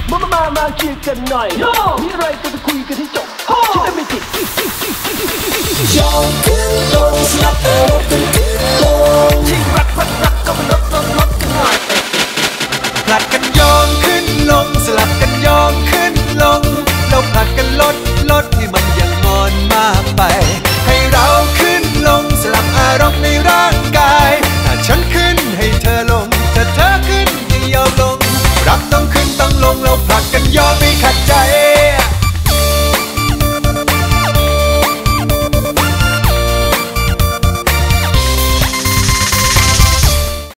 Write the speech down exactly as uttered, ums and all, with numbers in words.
มามามามาเคลียร์กันหน่อยมีอะไรก็จะคุยกันให้จบจะได้ไม่ติดยอมขึ้นลงสลับอารมณ์กันขึ้นลงที่รักรักรักก็มาลดลดลดกันหน่อยผลัดกันยอมขึ้นลงสลับกันยอมขึ้นลงเราผลัดกันลดลดที่มันยังงอนมากไปให้เราขึ้นลงสลับอารมณ์ในร่างกายถ้าฉันขึ้นให้เธอลงถ้าเธอขึ้นให้ยอมลงรักต้องขึ้นต้องลงเราผลัดกันยอมไม่ขัดใจ